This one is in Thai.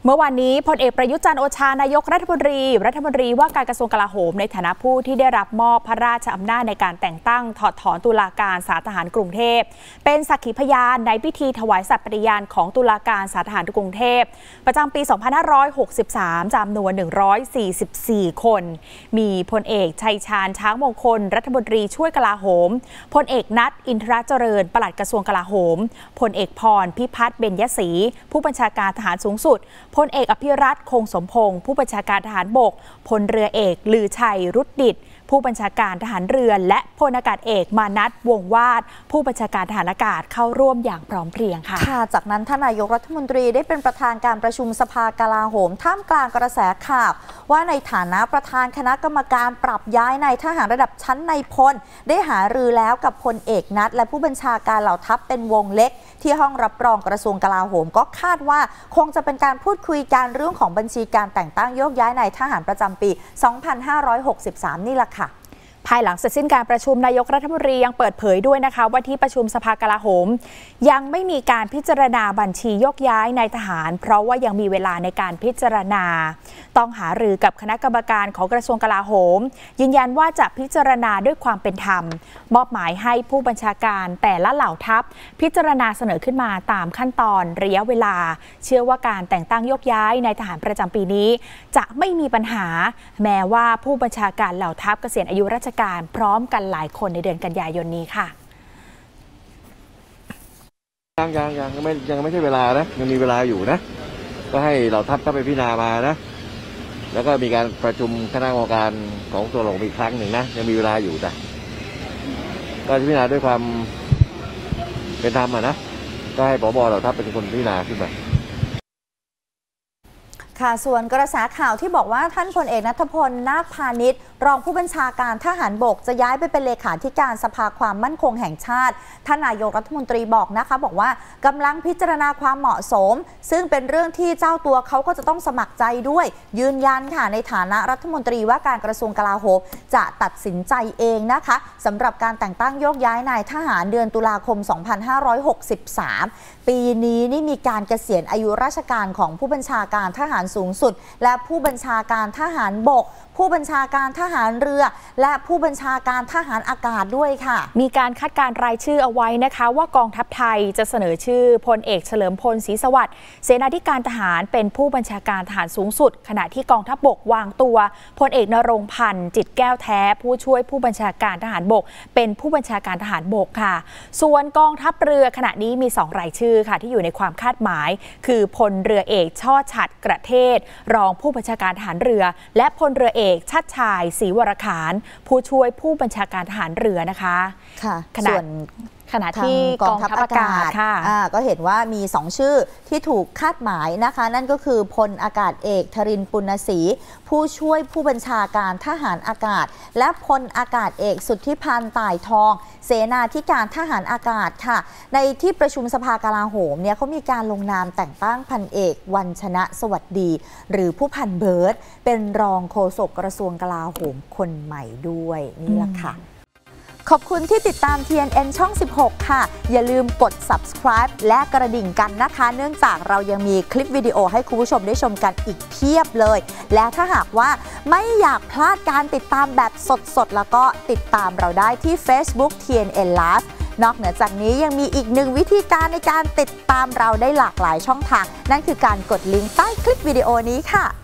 เมื่อวานนี้พลเอกประยุทธ์จันทร์โอชานายกรัฐมนตรีว่าการกระทรวงกลาโหมในฐานะผู้ที่ได้รับมอบพระราชอำนาจในการแต่งตั้งถอดถอนตุลาการศาลทหารกรุงเทพเป็นสักขีพยานในพิธีถวายสัตย์ปฏิญาณของตุลาการศาลทหารกรุงเทพประจำปี 2563 จำนวน 144 คน มีพลเอกชัยชาญช้างมงคลรัฐมนตรีช่วยกลาโหมพลเอกนัทอินทรเจริญปลัดกระทรวงกลาโหมพลเอกพรพิพัฒน์เบญยศรีผู้บัญชาการทหารสูงสุดพลเอกอภิรัตน์คงสมพงศ์ผู้บัญชาการทหารบกพลเรือเอกลือชัยรุดดิตผู้บัญชาการทหารเรือและพลอากาศเอกมานัสวงวาดผู้บัญชาการทหารอากาศเข้าร่วมอย่างพร้อมเพรียงค่ะจากนั้นท่านนายกรัฐมนตรีได้เป็นประธานการประชุมสภากลาโหมท่ามกลางกระแสข่าวว่าในฐานะประธานคณะกรรมการปรับย้ายนายทหารระดับชั้นนายพลได้หารือแล้วกับพลเอกนัทและผู้บัญชาการเหล่าทัพเป็นวงเล็กที่ห้องรับรองกระทรวงกลาโหมก็คาดว่าคงจะเป็นการพูดคุยการเรื่องของบัญชีการแต่งตั้งโยกย้ายนายทหารประจำปี 2563 นี่แหละค่ะภายหลังเสร็จสิ้นการประชุมนายกรัฐมนตรียังเปิดเผยด้วยนะคะว่าที่ประชุมสภากลาโหมยังไม่มีการพิจารณาบัญชีโยกย้ายนายทหารเพราะว่ายังมีเวลาในการพิจารณาต้องหารือกับคณะกรรมการของกระทรวงกลาโหมยืนยันว่าจะพิจารณาด้วยความเป็นธรรมมอบหมายให้ผู้บัญชาการแต่ละเหล่าทัพพิจารณาเสนอขึ้นมาตามขั้นตอนระยะเวลาเชื่อว่าการแต่งตั้งโยกย้ายนายทหารประจำปีนี้จะไม่มีปัญหาแม้ว่าผู้บัญชาการเหล่าทัพเกษียณอายุราชการพร้อมกันหลายคนในเดือนกันยายนนี้ค่ะยังไม่ใช่เวลานะยังมีเวลาอยู่นะก็ให้เราทัพเข้าไปพิจารณามานะแล้วก็มีการประชุมคณะกรรมการของตัวหลวงอีกครั้งหนึ่งนะยังมีเวลาอยู่นะก็พิจารณาด้วยความเป็นธรรมนะก็ให้ผบ.เราทัพเป็นคนพิจารณาขึ้นมาค่ะส่วนกระแสข่าวที่บอกว่าท่านพลเอกณัฐพล นาคพานิชรองผู้บัญชาการทหารบกจะย้ายไปเป็นเลขาธิการสภาความมั่นคงแห่งชาติท่านนายกรัฐมนตรีบอกนะคะบอกว่ากำลังพิจารณาความเหมาะสมซึ่งเป็นเรื่องที่เจ้าตัวเขาก็จะต้องสมัครใจด้วยยืนยันค่ะในฐานะรัฐมนตรีว่าการกระทรวงกลาโหมจะตัดสินใจเองนะคะสำหรับการแต่งตั้งโยกย้ายนายทหารเดือนตุลาคม 2563 ปีนี้นี่มีการเกษียณอายุราชการของผู้บัญชาการทหารสูงสุดและผู้บัญชาการทหารบกผู้บัญชาการทหารเรือและผู้บัญชาการทหารอากาศด้วยค่ะมีการคาดการณ์รายชื่อเอาไว้นะคะว่ากองทัพไทยจะเสนอชื่อพลเอกเฉลิมพลศรีสวัสดิ์เสนาธิการทหารเป็นผู้บัญชาการทหารสูงสุดขณะที่กองทัพบกวางตัวพลเอกนรงค์พันธ์จิตแก้วแท้ผู้ช่วยผู้บัญชาการทหารบกเป็นผู้บัญชาการทหารบกค่ะส่วนกองทัพเรือขณะนี้มี2รายชื่อค่ะที่อยู่ในความคาดหมายคือพลเรือเอกช่อฉัตรกระเทศรองผู้บัญชาการทหารเรือและพลเรือเอกชัดชายศรีวรขานผู้ช่วยผู้บัญชาการทหารเรือนะคะค่ะส่วนขณะที่กองทัพอากาศค่ะก็เห็นว่ามี2ชื่อที่ถูกคาดหมายนะคะนั่นก็คือพลอากาศเอกธรินทร์ปุณณศรีผู้ช่วยผู้บัญชาการทหารอากาศและพลอากาศเอกสุทธิพันธ์ต่ายทองเสนาธิการทหารอากาศค่ะในที่ประชุมสภากลาโหมเนี่ยเขามีการลงนามแต่งตั้งพันเอกวัญชนะสวัสดีหรือผู้พันเบิร์ตเป็นรองโฆษกกระทรวงกลาโหมคนใหม่ด้วยนี่แหละค่ะขอบคุณที่ติดตาม TNN ช่อง 16 ค่ะอย่าลืมกด subscribe และกระดิ่งกันนะคะเนื่องจากเรายังมีคลิปวิดีโอให้คุณผู้ชมได้ชมกันอีกเพียบเลยและถ้าหากว่าไม่อยากพลาดการติดตามแบบสดๆแล้วก็ติดตามเราได้ที่ Facebook TNN Live นอกเหนือจากนี้ยังมีอีกหนึ่งวิธีการในการติดตามเราได้หลากหลายช่องทางนั่นคือการกดลิงก์ใต้คลิปวิดีโอนี้ค่ะ